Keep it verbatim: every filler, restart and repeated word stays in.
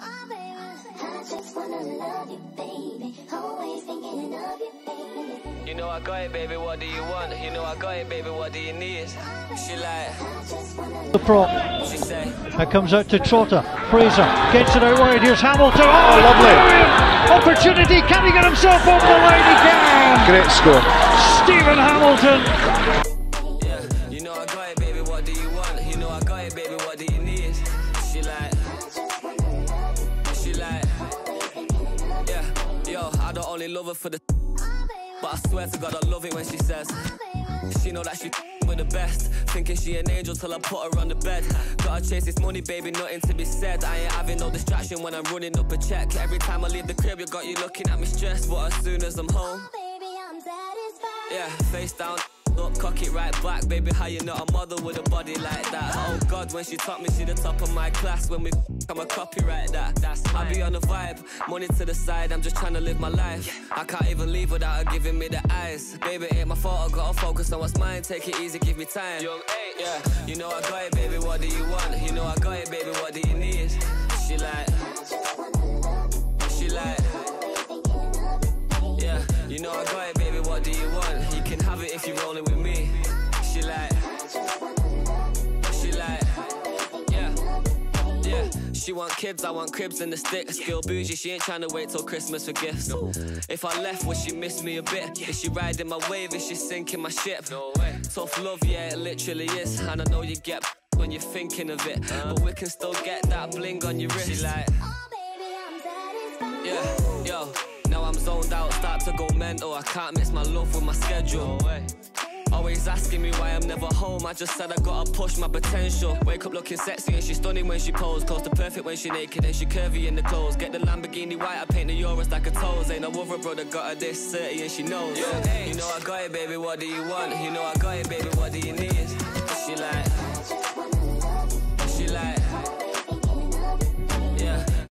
You know I got it, baby, what do you want? You know I got it, baby, what do you need? She like the prop. She say That comes out to Trotter. Fraser gets it out wide. Here's Hamilton. Oh, oh lovely. Opportunity. Can he get himself over the line? He can. Great score. Stephen Hamilton. Yeah, you know I got it, baby, what do you want? You know I got it, baby, what do you need? She like She like Yeah, yo, I don't only love her for the but I swear to God I love it when she says she know that she with the best. Thinking she an angel till I put her on the bed. Gotta chase this money, baby, nothing to be said. I ain't having no distraction when I'm running up a check. Every time I leave the crib, you got you looking at me stressed. But as soon as I'm home, yeah, face down, up, cock it right back. Baby, how you not a mother with a body like that? Oh God, when she taught me, she the top of my class. When we I'm a copyright that. That's I be on the vibe, money to the side. I'm just trying to live my life. I can't even leave without her giving me the eyes. Baby, ain't my fault. I gotta focus on what's mine. Take it easy, give me time. Yeah, you know I got it, baby. What do you want? You know I got it, baby. What do you need? She like, she like, yeah. You know I got it, baby. What do you want? You can have it if you're rolling with me. She like, she like, yeah, yeah. She want kids, I want cribs and the stick. Still bougie, she ain't trying to wait till Christmas for gifts. If I left, would she miss me a bit? Is she riding my wave? Is she sinking my ship? No way. Tough love, yeah, it literally is. And I know you get when you're thinking of it, but we can still get that bling on your wrist. She like, yeah, yo. Now I'm zoned out, start to go mental. I can't mix my love with my schedule. No way. Always asking me why I'm never home. I just said I gotta push my potential. Wake up looking sexy and she's stunning when she pose. Close to perfect when she naked and she curvy in the clothes. Get the Lamborghini white, I paint the Euros like a toes. Ain't no other brother got her this thirty and she knows. Yeah. You know I got it, baby, what do you want? You know I got it, baby, what do you need?